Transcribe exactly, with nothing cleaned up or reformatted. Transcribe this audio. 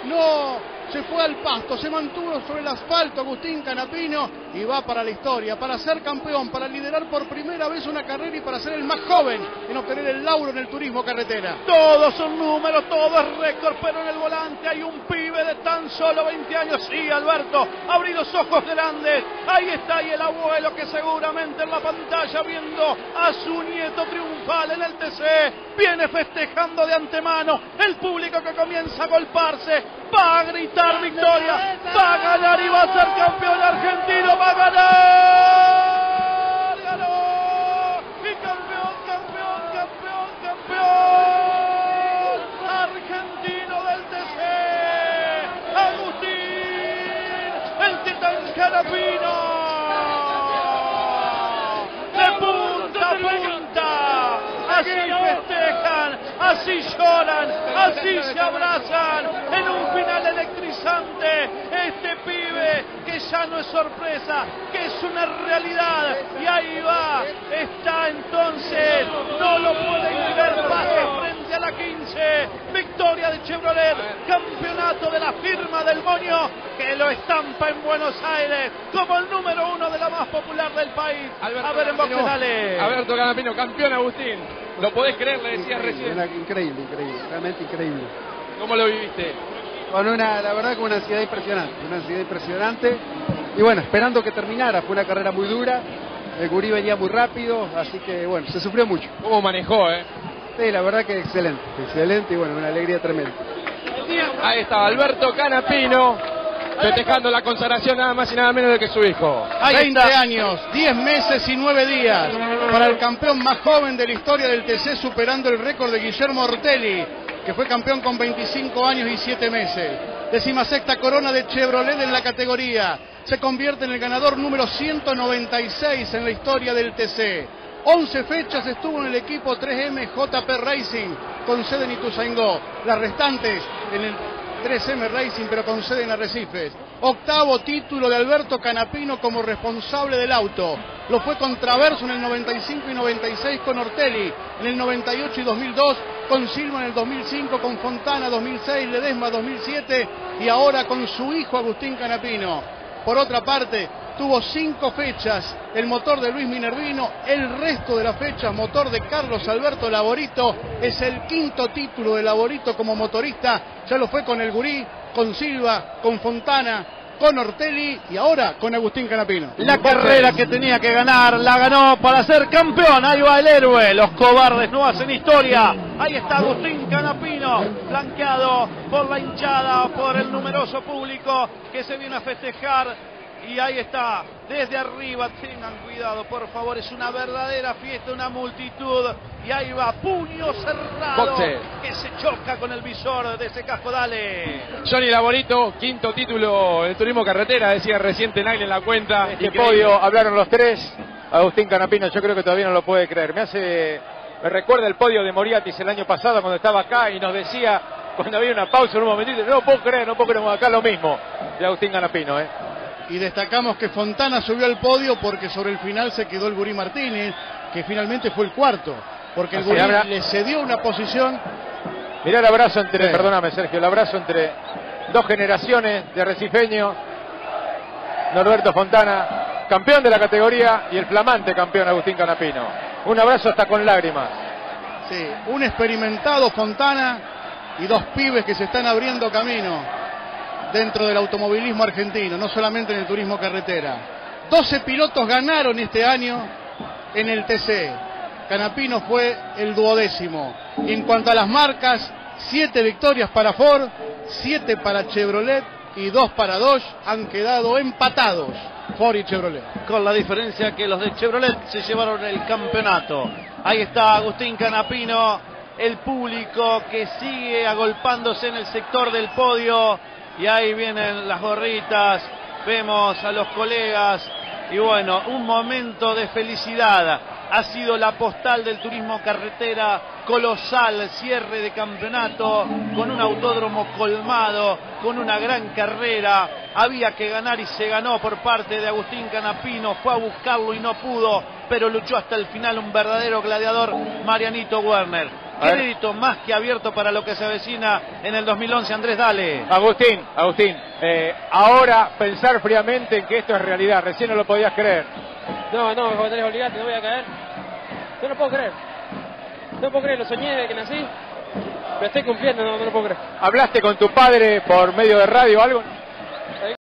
no se fue al pasto, se mantuvo sobre el asfalto Agustín Canapino y va para la historia, para ser campeón, para liderar por primera vez una carrera y para ser el más joven en obtener el lauro en el turismo carretera. Todos son números, todo es récord, pero en el volante hay un pibe de tan solo veinte años. Sí, Alberto, abrí los ojos grandes. Ahí está, ahí el abuelo que seguramente en la pantalla viendo a su nieto triunfal en el T C, viene festejando de antemano. El público que comienza a golparse, va a gritar victoria, va a ganar y va a ser campeón argentino, va a ganar, ganó, y campeón, campeón, campeón, campeón, argentino del T C, Agustín, el Titán Canapino, de punta a punta, así festejan, así lloran, así se abrazan, en un final electrizante, este pibe que ya no es sorpresa, que es una realidad, y ahí va, está entonces, no lo pueden ver, baje frente a la quince, victoria de Chevrolet, campeonato de la firma del Moño, que lo estampa en Buenos Aires, como el número uno de la más popular del país. Alberto a ver en boxe, dale. Alberto Canapino, campeón Agustín, ¿lo podés creer? Le decías recién. Increíble, increíble, realmente increíble. ¿Cómo lo viviste? Con una, la verdad, con una ansiedad impresionante, una ansiedad impresionante. Y bueno, esperando que terminara, fue una carrera muy dura, el gurí venía muy rápido, así que bueno, se sufrió mucho. ¿Cómo manejó, eh? Sí, la verdad que excelente, excelente y bueno, una alegría tremenda. Ahí está Alberto Canapino, festejando la consagración nada más y nada menos de que su hijo. veinte años, diez meses y nueve días para el campeón más joven de la historia del T C, superando el récord de Guillermo Ortelli, que fue campeón con veinticinco años y siete meses. Decimasexta corona de Chevrolet en la categoría. Se convierte en el ganador número ciento noventa y seis en la historia del T C. once fechas estuvo en el equipo tres M J P Racing, con sede en Ituzaingó. Las restantes en el tres M Racing, pero con sede en Arrecifes. Octavo título de Alberto Canapino como responsable del auto. Lo fue con Traverso en el noventa y cinco y noventa y seis con Ortelli, en el noventa y ocho y dos mil dos, con Silva en el dos mil cinco, con Fontana dos mil seis, Ledesma dos mil siete y ahora con su hijo Agustín Canapino. Por otra parte, tuvo cinco fechas el motor de Luis Minervino, el resto de las fechas motor de Carlos Alberto Laborito. Es el quinto título de Laborito como motorista, ya lo fue con el Gurí, con Silva, con Fontana, con Ortelli y ahora con Agustín Canapino. La carrera que tenía que ganar, la ganó para ser campeón. Ahí va el héroe, los cobardes no hacen historia. Ahí está Agustín Canapino, flanqueado por la hinchada, por el numeroso público que se viene a festejar. Y ahí está, desde arriba, tengan cuidado por favor, es una verdadera fiesta, una multitud. Y ahí va, puño cerrado, Boxe. que se choca con el visor de ese casco, dale. Johnny Laborito, quinto título en turismo carretera, decía reciente Nagle en la cuenta. Este podio, hablaron los tres. Agustín Canapino, yo creo que todavía no lo puede creer. Me hace, me recuerda el podio de Moriatis el año pasado cuando estaba acá y nos decía, cuando había una pausa en un momentito, no puedo creer, no puedo creer, acá lo mismo de Agustín Canapino, eh. Y destacamos que Fontana subió al podio porque sobre el final se quedó el Gurí Martínez, que finalmente fue el cuarto, porque el Así Gurí habrá... le cedió una posición. Mirá el abrazo entre, Sí. perdóname Sergio, el abrazo entre dos generaciones de recifeños. Norberto Fontana, campeón de la categoría, y el flamante campeón Agustín Canapino. Un abrazo hasta con lágrimas. Sí, un experimentado Fontana y dos pibes que se están abriendo camino dentro del automovilismo argentino, no solamente en el turismo carretera. doce pilotos ganaron este año en el T C. Canapino fue el duodécimo. Y en cuanto a las marcas, siete victorias para Ford, siete para Chevrolet y dos para Dodge. Han quedado empatados Ford y Chevrolet. Con la diferencia que los de Chevrolet se llevaron el campeonato. Ahí está Agustín Canapino, el público que sigue agolpándose en el sector del podio. Y ahí vienen las gorritas, vemos a los colegas y bueno, un momento de felicidad. Ha sido la postal del turismo carretera, colosal cierre de campeonato, con un autódromo colmado, con una gran carrera. Había que ganar y se ganó por parte de Agustín Canapino, fue a buscarlo y no pudo, pero luchó hasta el final, un verdadero gladiador, Marianito Werner. crédito más que abierto para lo que se avecina en el dos mil once. Andrés, dale. Agustín, Agustín, eh, ahora pensar fríamente en que esto es realidad, recién no lo podías creer. No, no, como tenés obligado, no voy a caer. Yo no puedo creer. No puedo creer, lo soñé desde que nací. Lo estoy cumpliendo, no, no lo puedo creer. ¿Hablaste con tu padre por medio de radio o algo?